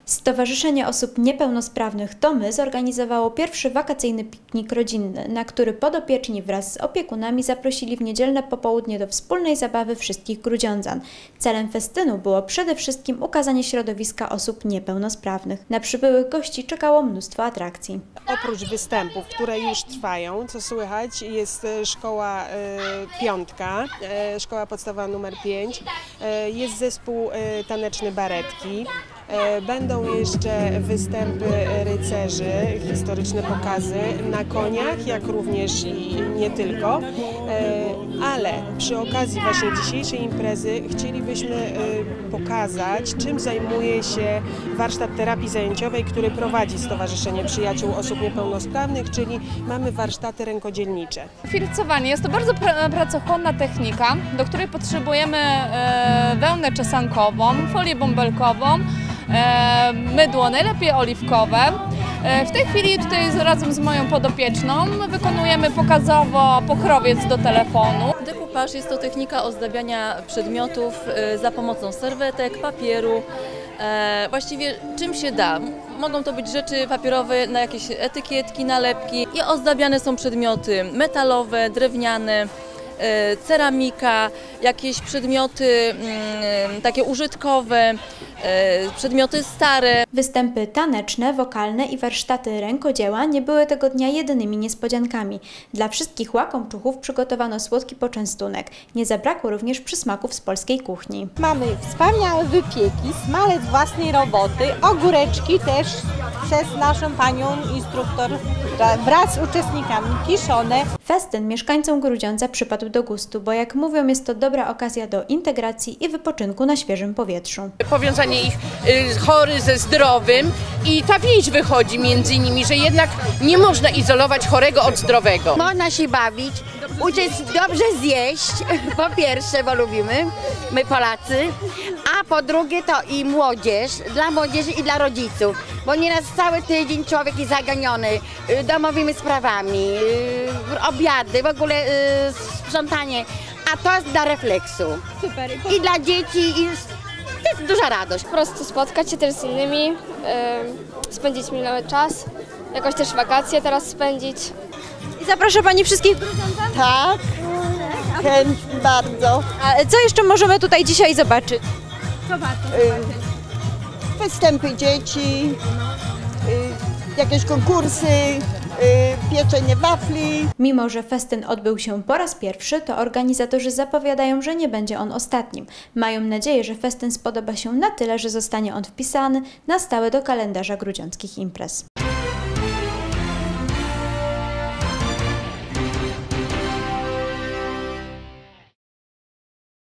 Stowarzyszenie Osób Niepełnosprawnych To My zorganizowało pierwszy wakacyjny piknik rodzinny, na który podopieczni wraz z opiekunami zaprosili w niedzielne popołudnie do wspólnej zabawy wszystkich grudziądzan. Celem festynu było przede wszystkim ukazanie środowiska osób niepełnosprawnych. Na przybyłych gości czekało mnóstwo atrakcji. Oprócz występów, które już trwają, co słychać, jest szkoła piątka, szkoła podstawowa numer 5, jest zespół taneczny Baretki. Będą jeszcze występy rycerzy, historyczne pokazy na koniach, jak również i nie tylko. Ale przy okazji właśnie dzisiejszej imprezy chcielibyśmy pokazać, czym zajmuje się warsztat terapii zajęciowej, który prowadzi Stowarzyszenie Przyjaciół Osób Niepełnosprawnych, czyli mamy warsztaty rękodzielnicze. Filcowanie jest to bardzo pracochłonna technika, do której potrzebujemy wełnę czesankową, folię bąbelkową, mydło, najlepiej oliwkowe. W tej chwili tutaj razem z moją podopieczną wykonujemy pokazowo pokrowiec do telefonu. Dekupaż jest to technika ozdabiania przedmiotów za pomocą serwetek, papieru, właściwie czym się da. Mogą to być rzeczy papierowe na jakieś etykietki, nalepki i ozdabiane są przedmioty metalowe, drewniane, ceramika, jakieś przedmioty takie użytkowe, przedmioty stare. Występy taneczne, wokalne i warsztaty rękodzieła nie były tego dnia jedynymi niespodziankami. Dla wszystkich łakomczuchów przygotowano słodki poczęstunek. Nie zabrakło również przysmaków z polskiej kuchni. Mamy wspaniałe wypieki, smalec własnej roboty, ogóreczki też przez naszą panią instruktor wraz z uczestnikami kiszone. Festyn mieszkańcom Grudziądza przypadł do gustu, bo jak mówią, jest to dobra okazja do integracji i wypoczynku na świeżym powietrzu. Powiązanie ich chory ze zdrowym i ta więź wychodzi między nimi, że jednak nie można izolować chorego od zdrowego. Można się bawić, uczyć dobrze zjeść, po pierwsze, bo lubimy, my Polacy, a po drugie to i młodzież, dla młodzieży i dla rodziców, bo nieraz cały tydzień człowiek jest zaganiony domowymi sprawami, obiady, w ogóle sprzątanie, a to jest dla refleksu. Super. I dla dzieci, to jest duża radość. Po prostu spotkać się też z innymi, spędzić miły czas, jakoś też wakacje teraz spędzić. I zaprasza Pani wszystkich Grudziądzan? Tak, chętnie bardzo. A co jeszcze możemy tutaj dzisiaj zobaczyć? Występy dzieci, jakieś konkursy, pieczenie wafli. Mimo że festyn odbył się po raz pierwszy, to organizatorzy zapowiadają, że nie będzie on ostatnim. Mają nadzieję, że festyn spodoba się na tyle, że zostanie on wpisany na stałe do kalendarza grudziąckich imprez.